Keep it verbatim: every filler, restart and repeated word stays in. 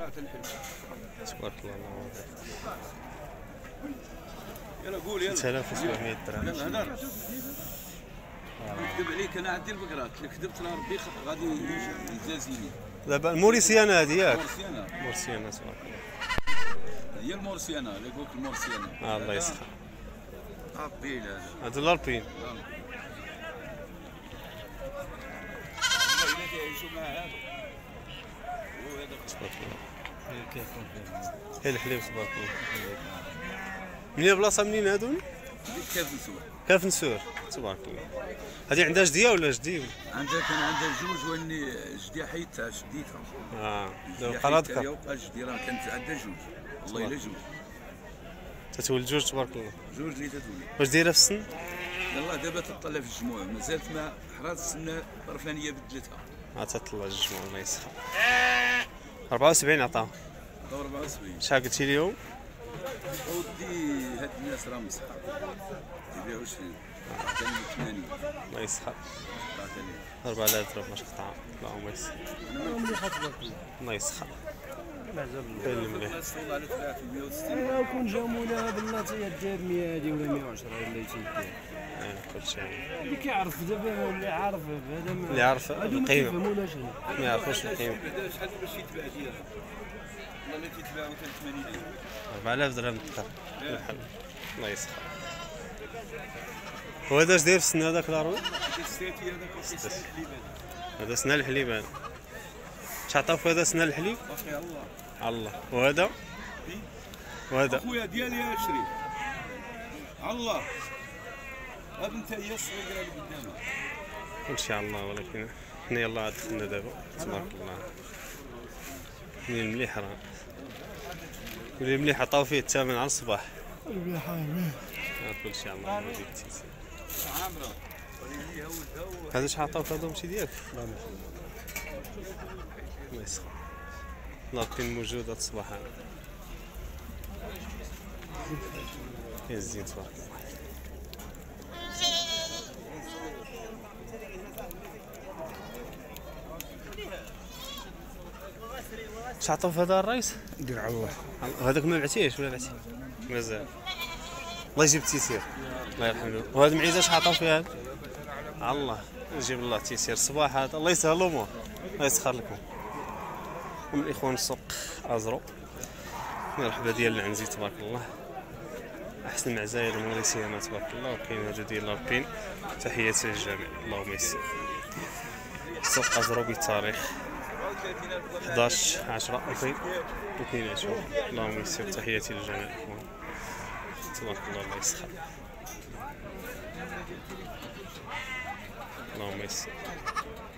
تبارك الله الله يلا قول يلا ثلاثة آلاف وسبعمية درهم. يلا هدر نكذب عليك انا عندي البقرات اللي كذبت لها ربي غادي يجازيني. دابا الموريسيانا هذه ياك؟ مورسيانا مورسيانا تبارك الله. هي المورسيانا اللي يقولك المورسيانا. آه الله يسخر. ابيل هذا هذا الألبين. والله الا كيعيشوا مع هذا هو هذا تبارك الله. هي الحليب تبارك الله. منين بلاصة منين هادو؟ كيف نسوي؟ كيف نسور تبارك الله. هذه عندها جديه ولا جدي؟ عندها كان عندها جوج واني جدي حيدتها شديتها. اه دابا قراتك. وبقى جدي راه كانت عندها جوج والله الا جوج. تتولد جوج تبارك الله. جوج اللي تتولد. واش دايره في السن؟ يلاه دابا تطلع في الجموع مازالت ما حرات السنه الرفلانيه بدلتها. ها تطلع الجموع الله يسخر. أربعة وسبعين عطاها. أربعة وسبعين. شحال قلتي اليوم؟ ودي هاد الناس راهم صحاب تيبيعوا شي كان ثمانين. الله يسخر. أربعة آلاف درهم باش قطعه. اللهم يسر. الله يسخر. بين المليح. الصوت على ثلاثمية وستين. انا كون جاو مولاها بالله تاهي داير مية هادي ولا مية وعشرة ولا تيدير. اه كلشي. اللي كيعرف دابا اللي عارف هذا ما اللي عارف هادو ما القيمة. كيفهموناش. ما يعرفوش القيمة. شحال باش يتباع ديالها؟ والله الا تيتباعوا حتى ثمانين ألف. أربعة آلاف درهم دكا. الله يسخر. وهذا اش داير في السن هذاك لاروي؟ السيتي هذاك كيسال الحليب هذا. هذا سنة الحليب هذا. شحال عطاو في هذا سنة الحليب؟ باقي الله. الله. وهذا؟ وهذا؟ خويا ديالي يا شريف. الله. هذا انت هي الصغيره اللي قدامك. ان شاء الله ولكن حنا يلاه عاد دخلنا دابا تبارك الله. من المليح راه. واللي مليح عطاو فيه الثمن على الصباح. المليح المليح. كل شيء الله ما يزيد تيسير. عامره. هذا شحال عطاو في هذا ماشي ديالك؟ لا ماشي. الله يسخر. لابين موجود هاد الصباح هذا. يا الزين تبارك الله. اش عطاو في هذا الرئيس؟ دير على الله. هذاك ما بعتيهش ولا بعتيه؟ مازال. الله يجيب التيسير. الله يرحمه. وهذا المعيزه اش عطاو فيها؟ الله يجيب الله التيسير الصباح هذا الله يسهل الامور. الله يسخر لكم. ومن الاخوان السوق ازرو. مرحبا ديال العنزي تبارك الله. احسن معزايا الموريسيانا تبارك الله وكاين هذا ديال لاربين. تحياتي للجميع اللهم يسر. السوق ازرو بالتاريخ حداش عشرة ألفين واثنين وعشرين. اللهم يسر. تحياتي للجميع الاخوان تبارك الله الله يسخر. اللهم يسر.